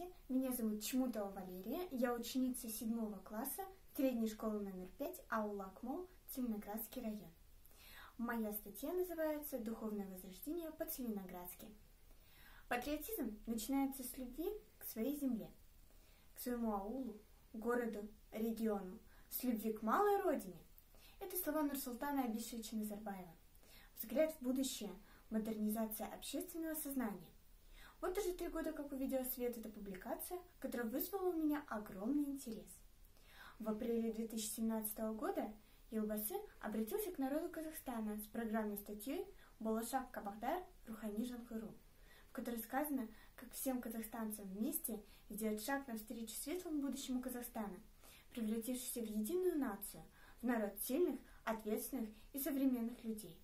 Здравствуйте, меня зовут Чмутова Валерия, я ученица 7 класса средней школы номер 5 аула Акмол, Целиноградский район. Моя статья называется «Духовное возрождение по-целиноградски». Патриотизм начинается с любви к своей земле, к своему аулу, городу, региону, с любви к малой родине. Это слова Нурсултана Абишевича Назарбаева. Взгляд в будущее, модернизация общественного сознания. Вот уже 3 года, как увидела свет эта публикация, которая вызвала у меня огромный интерес. В апреле 2017 года Елбасы обратился к народу Казахстана с программной статьей «Болашак Кабахдар Рухани Жанхыру», в которой сказано, как всем казахстанцам вместе сделать шаг навстречу светлому будущему Казахстана, превратившись в единую нацию, в народ сильных, ответственных и современных людей.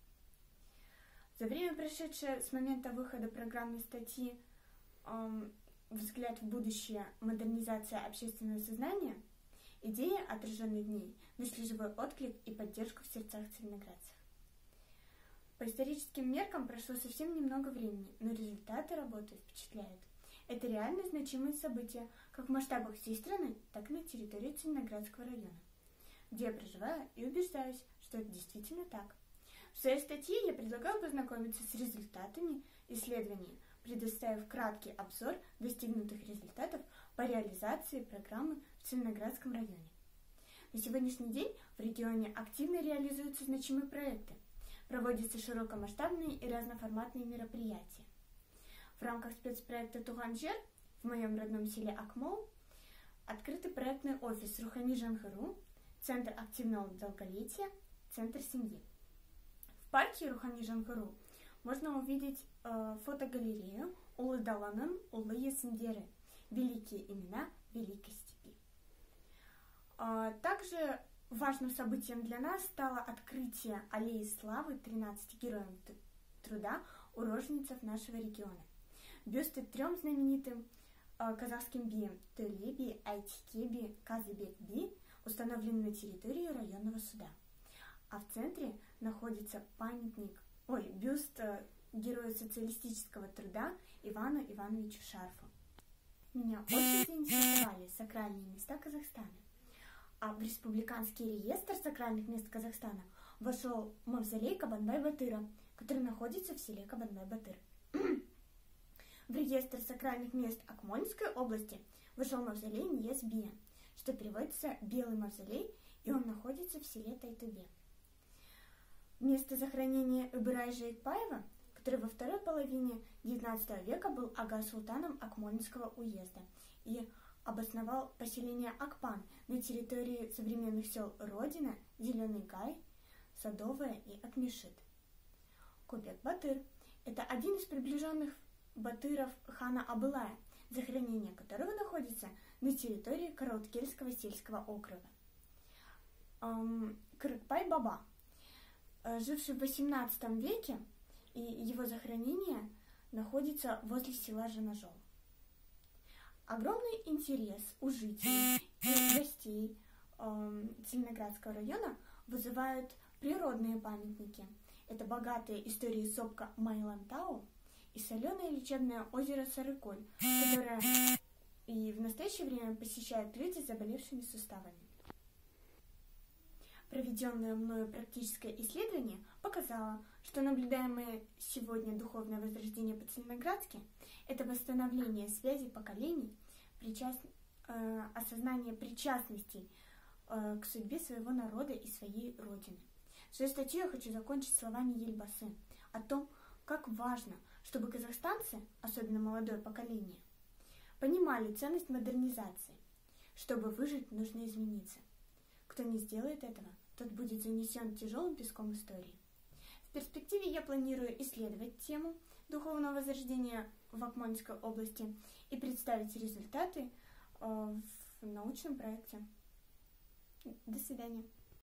За время, прошедшее с момента выхода программной статьи «Взгляд в будущее. Модернизация общественного сознания», идеи, отраженные в ней, нашли живой отклик и поддержку в сердцах целиноградцев. По историческим меркам прошло совсем немного времени, но результаты работы впечатляют. Это реально значимые события как в масштабах всей страны, так и на территории Целиноградского района, где я проживаю и убеждаюсь, что это действительно так. В своей статье я предлагаю познакомиться с результатами исследований, предоставив краткий обзор достигнутых результатов по реализации программы в Целиноградском районе. На сегодняшний день в регионе активно реализуются значимые проекты, проводятся широкомасштабные и разноформатные мероприятия. В рамках спецпроекта «Туганжер» в моем родном селе Акмол открытый проектный офис Рухани Жанхыру, Центр активного долголетия, Центр семьи. В парке Рухани Жанхыру можно увидеть фотогалерею «Улы Даланын, Улы Есіндері» – великие имена Великой Степи. Также важным событием для нас стало открытие аллеи славы 13 героям труда уроженцев нашего региона. Бюсты 3 знаменитым казахским биям Төле-би, Айтеке-би, Казыбек-би установлены на территории районного суда. А в центре находится бюст героя социалистического труда Ивану Ивановичу Шарфу. Меня очень заинтересовали сакральные места Казахстана. А в Республиканский реестр сакральных мест Казахстана вошел мавзолей Кабанбай-Батыра, который находится в селе Кабанбай-Батыр. В реестр сакральных мест Акмольской области вошел мавзолей Нияз-бия, что переводится «белый мавзолей», и он находится в селе Тайтубе. Место захоронения Ыбырай-Жайыкбаева, который во второй половине XIX века был ага-султаном Акмолинского уезда и обосновал поселение Акпан на территории современных сел Родина, Зеленый Гай, Садовая и Акмешит. Көбек-Батыр – это один из приближенных батыров хана Абылая, захоронение которого находится на территории Караоткельского сельского округа. Кырыкбай-Баба, живший в XVIII веке, и его захоронение находится возле села Жанажол. Огромный интерес у жителей и гостей Целиноградского района вызывают природные памятники. Это богатая история сопка Майлантау и соленое лечебное озеро Сарыколь, которое и в настоящее время посещают люди с заболевшими суставами. Проведенное мною практическое исследование показало, что наблюдаемое сегодня духовное возрождение по-целиноградски – это восстановление связи поколений, осознание причастности к судьбе своего народа и своей родины. Свою статью я хочу закончить словами Елбасы о том, как важно, чтобы казахстанцы, особенно молодое поколение, понимали ценность модернизации. Чтобы выжить, нужно измениться. Кто не сделает этого, тот будет занесен тяжелым песком истории. В перспективе я планирую исследовать тему духовного возрождения в Акмольской области и представить результаты в научном проекте. До свидания.